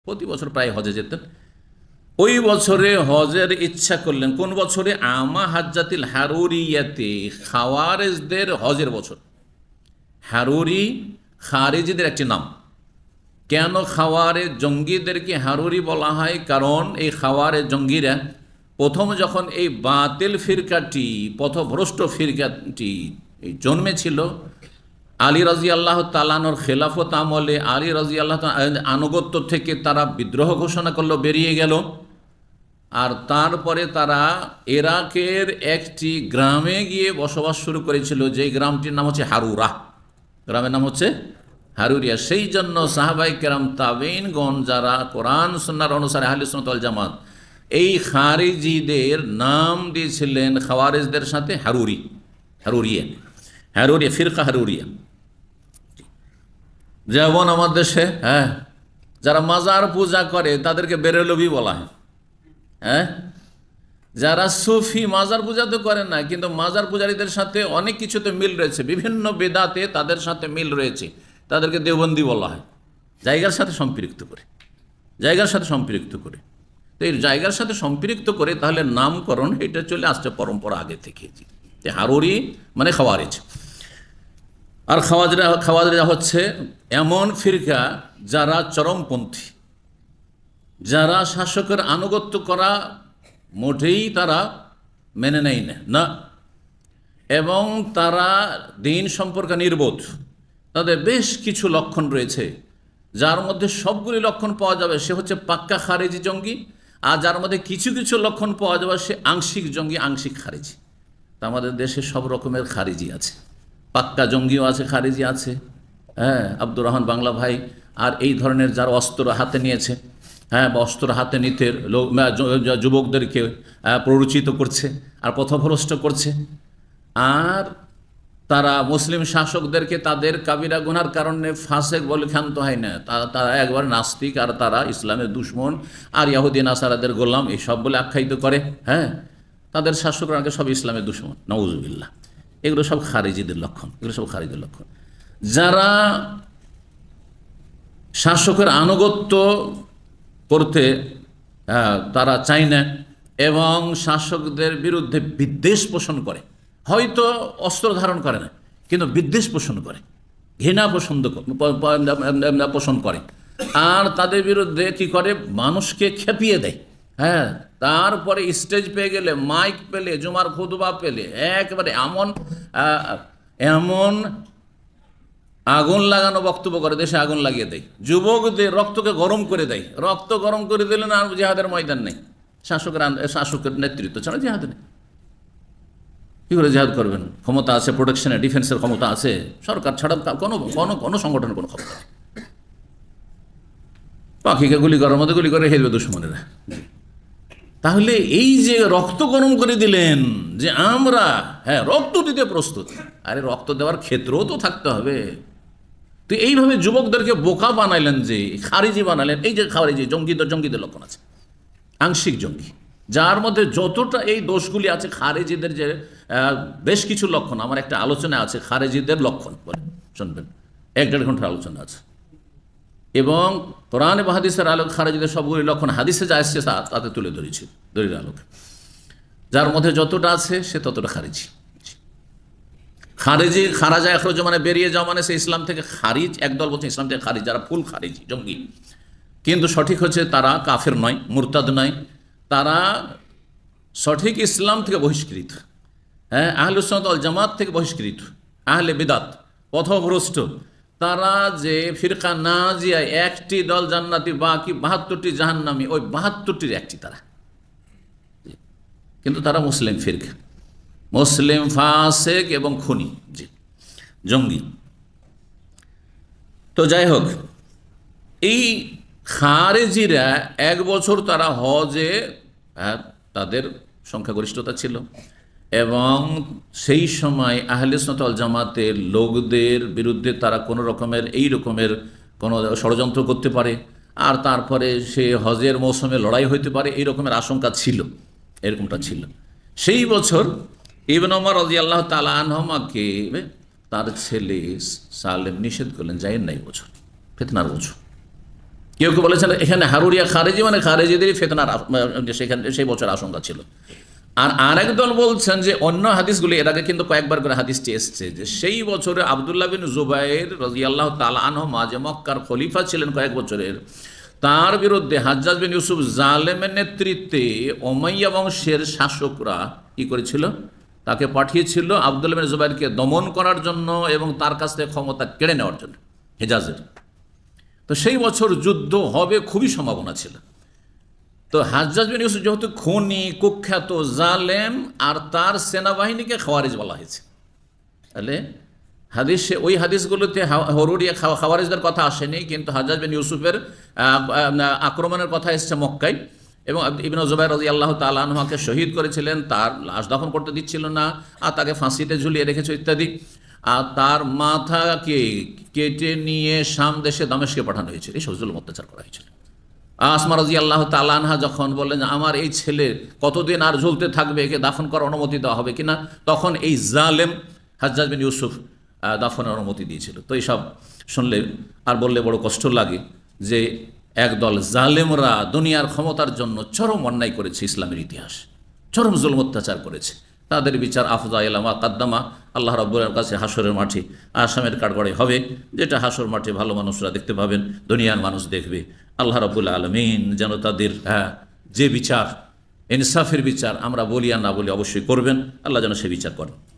প্রতি বছর প্রায় হজে যেতেন। ওই বছরে হজের ইচ্ছা করলেন। কোন বছরে? আমা হাজ্জাতিল হারুরিয়াতে, খাওয়ারেজদের হজের বছর। হারুরি খারেজিদের একটি নাম। কেন খাওয়ারে জঙ্গিদেরকে হারুরি বলা হয়? কারণ এই খাওয়ারে জঙ্গিরা প্রথম যখন এই বাতিল ফিরকাটি, পথভ্রষ্ট ফিরকাটি জন্মেছিল, আলী রাজি আল্লাহ তালানোর খেলাফত আমলে আলী রাজি আল্লাহ আনুগত্য থেকে তারা বিদ্রোহ ঘোষণা করলো, বেরিয়ে গেল। আর তারপরে তারা ইরাকের একটি গ্রামে গিয়ে বসবাস শুরু করেছিল, যে গ্রামটির নাম হচ্ছে হারুরা। গ্রামের নাম হচ্ছে হারুরিয়া। সেই জন্য সাহাবাই কেরাম, তাবেইনগণ, যারা কোরআন সুন্নাহর অনুসারে আহলে সুন্নাত ওয়াল জামাত, এই খারিজিদের নাম দিয়েছিলেন খাওয়ারিজদের সাথে হারুরি, হারুরিয়া, হারুরিয়া ফিরকা হারুরিয়া। যেমন আমার দেশে যারা মাজার পূজা করে তাদেরকে বেরেলভি বলা হয়। যারা সুফি, মাজার পূজা তো করেন না, কিন্তু মাজার পূজারীদের সাথে অনেক কিছুতে মিল রয়েছে, বিভিন্ন বেদাতে তাদের সাথে মিল রয়েছে, তাদেরকে দেওবন্দি বলা হয়। জায়গার সাথে সম্পৃক্ত করে, জায়গার সাথে সম্পৃক্ত করে। তো এই জায়গার সাথে সম্পৃক্ত করে তাহলে নামকরণ এটা চলে আসছে পরম্পরা আগে থেকে। হারুরি মানে খাওয়ারিজ। আর খাওয়ারিজরা হচ্ছে এমন ফিরকা যারা চরমপন্থী, যারা শাসকের আনুগত্য করা মোটেই তারা মেনে নেয় না, এবং তারা দিন সম্পর্কে নির্বোধ। তাদের বেশ কিছু লক্ষণ রয়েছে, যার মধ্যে সবগুলি লক্ষণ পাওয়া যাবে সে হচ্ছে পাক্কা খারেজি জঙ্গি, আর যার মধ্যে কিছু কিছু লক্ষণ পাওয়া যাবে সে আংশিক জঙ্গি, আংশিক খারেজি। তা আমাদের দেশে সব রকমের খারিজি আছে, পাক্কা জঙ্গিও আছে, খারিজি আছে। আব্দুর রহমান বাংলা ভাই আর এই ধরনের যারা অস্ত্র হাতে নিয়েছে, বা অস্ত্র হাতে নিতে যুবকদেরকে প্ররোচিত করছে আর পথভ্রষ্ট করছে। আর তারা মুসলিম শাসকদেরকে তাদের কাবিরা গুনার কারণে ফাসেক বলে ক্ষান্ত হয় না, তারা একবার নাস্তিক আর তারা ইসলামের দুশ্মন আর ইহুদি নাসারাদের গোলাম এইসব বলে আখ্যায়িত করে। তাদের শাসকরা আগে সব ইসলামের দুশ্মন, নাউজুবিল্লাহ। এগুলো সব খারিজিদের লক্ষণ, এগুলো সব খারিজিদের লক্ষণ। যারা শাসকের আনুগত্য করতে তারা চায় না এবং শাসকদের বিরুদ্ধে বিদ্বেষ পোষণ করে, হয়তো অস্ত্র ধারণ করে না কিন্তু বিদ্বেষ পোষণ করে, ঘৃণা পোষণ করে, আর তাদের বিরুদ্ধে কি করে? মানুষকে খেপিয়ে দেয়। তারপরে স্টেজ পেয়ে গেলে, মাইক পেলে, জুমার খুতবা পেলে একেবারে এমন আগুন লাগানো বক্তব্য করে, দেশে আগুন লাগিয়ে দেয়, যুবকদের রক্তকে গরম করে দেয়। রক্ত গরম করে দিলে না, আর জিহাদের ময়দান নেই। শাসকের নেতৃত্ব ছাড়া জিহাদ নেই। কী করে জিহাদ করবেন? ক্ষমতা আছে, প্রোটেকশনের, ডিফেন্সের ক্ষমতা আছে, সরকার ছাড়া কোনো সংগঠনের কোনো ক্ষমতা নেই। পাখিকে গুলি করার মধ্যে গুলি করে হেলবে দুশ্মনেরা। তাহলে এই যে রক্ত গরম করে দিলেন, যে আমরা রক্ত দিতে প্রস্তুত, আরে রক্ত দেওয়ার ক্ষেত্রেও তো থাকতে হবে। তো এইভাবে যুবকদেরকে বোকা বানাইলেন, যে খারিজি বানালেন। এই যে খারিজি জঙ্গিদের লক্ষণ আছে, আংশিক জঙ্গি, যার মধ্যে যতটা এই দোষগুলি আছে। খারেজিদের যে বেশ কিছু লক্ষণ, আমার একটা আলোচনা আছে খারেজিদের লক্ষণ বলে, শুনবেন, 1-1.5 ঘন্টার আলোচনা আছে। এবং কোরআন এবং হাদিসের আলোক খারেজিদের সবগুলি লক্ষণ হাদিসে যা এসছে তাতে তুলে ধরেছি, দলিলের আলোকে। যার মধ্যে যতটা আছে সে ততটা খারিজি। খারাজা এখরজ মানে বেরিয়ে যাওয়া, মানে সে ইসলাম থেকে খারিজ। একদল বলছে ইসলাম থেকে খারিজ, যারা ফুল খারিজি জঙ্গি। কিন্তু সঠিক হচ্ছে তারা কাফের নয়, মুরতাদ নয়, তারা সঠিক ইসলাম থেকে বহিষ্কৃত, আহলে সুন্নাত ওয়াল জামাত থেকে বহিষ্কৃত, আহলে বিদাত, পথভ্রষ্ট। তারা যে ফিরকা নাজিয়া, একটি দল জান্নাতি, বাকি 72টি জাহান্নামী, ওই 72টির একটি তারা। কিন্তু তারা মুসলিম ফিরকা, মুসলিম ফাসেক এবং খুনি, জঙ্গি। তো যাই হোক, এই খারেজিরা 1 বছর তারা হজে, তাদের সংখ্যাগরিষ্ঠতা ছিল, এবং সেই সময় আহলে সুন্নাত ওয়াল জামাতের লোকদের বিরুদ্ধে তারা কোনো রকমের এই রকমের কোনো ষড়যন্ত্র করতে পারে, আর তারপরে সে হজের মৌসুমে লড়াই হইতে পারে, এই রকমের আশঙ্কা ছিল, এরকমটা ছিল। সেই বছর ইবনে ওমর রাদিয়াল্লাহু তাআলা আনহুমাকে তার ছেলে সালেম নিষেধ করলেন, যাইয়েন না এই বছর, ফিতনার বছর, কেউ কেউ বলেছেন এখানে হারুরিয়া খারেজি মানে খারেজিদেরই ফেতনার সেখানে সেই বছর আশঙ্কা ছিল। আর আরেক দল বলছেন যে অন্য হাদিসগুলি, এর আগে কিন্তু কয়েকবার করে হাদিসটি এসছে যে সেই বছরে আবদুল্লাহ বিন জুবাইর রাদিয়াল্লাহু তাআলা আনহু মাঝে মক্কার খলিফা ছিলেন কয়েক বছরের, তার বিরুদ্ধে হাজ্জাজ বিন ইউসুফ জালেমের নেতৃত্বে উমাইয়া বংশের শাসকরা কি করেছিল, তাকে পাঠিয়েছিল আবদুল্লাহ বিন জুবাইরকে দমন করার জন্য এবং তার কাছ থেকে ক্ষমতা কেড়ে নেওয়ার জন্য হেজাজের। তো সেই বছর যুদ্ধ হবে খুবই সম্ভাবনা ছিল। তো হাজ্জাজ বিন ইউসুফ যেহেতু খুনি, কুখ্যাত, জালেম, আর তার সেনাবাহিনীকে খাওয়ারিজ বলা হয়েছে, তাহলে হাদিসে ওই হাদিসগুলোতে হরুরিয়া খাওয়ারিজদের কথা আসেনি, কিন্তু হাজ্জাজ বিন ইউসুফের আক্রমণের কথা এসেছে মক্কায়, এবং ইবনে জুবাইর রাদিয়াল্লাহু তাআলা আনহুকে শহীদ করেছিলেন, তার লাশ দাফন করতে দিচ্ছিল না, আর তাকে ফাঁসিতে ঝুলিয়ে রেখেছে ইত্যাদি। আর তার মাথাকে কেটে নিয়ে শাম দেশে দামেস্কে পাঠানো হয়েছিল, এই সব জুলুম অত্যাচার করা হয়েছিল। আসমা রাদিয়াল্লাহু তাআলা আনহা যখন বললেন যে আমার এই ছেলে কতদিন আর ঝুলতে থাকবে, একে দাফন করার অনুমতি দেওয়া হবে কিনা, তখন এই জালেম হাজ্জাজ বিন ইউসুফ দাফনের অনুমতি দিয়েছিল। তো এইসব শুনলে আর বললে বড় কষ্ট লাগে যে একদল জালেমরা দুনিয়ার ক্ষমতার জন্য চরম অন্যায় করেছে, ইসলামের ইতিহাস চরম জুলুম অত্যাচার করেছে। তাদের বিচার আফজা ইলামা কাদ্দামা আল্লাহ রাব্বুল কাছে হাসরের মাঠে আসামের কাঠগড়ায় হবে, যেটা হাসর মাঠে ভালো মানুষরা দেখতে পাবেন, দুনিয়ার মানুষ দেখবে। আল্লাহ রাব্বুল আলামিন যেন তাদের যে বিচার, ইনসাফের বিচার আমরা বলি আর না বলি অবশ্যই করবেন, আল্লাহ যেন সে বিচার করেন।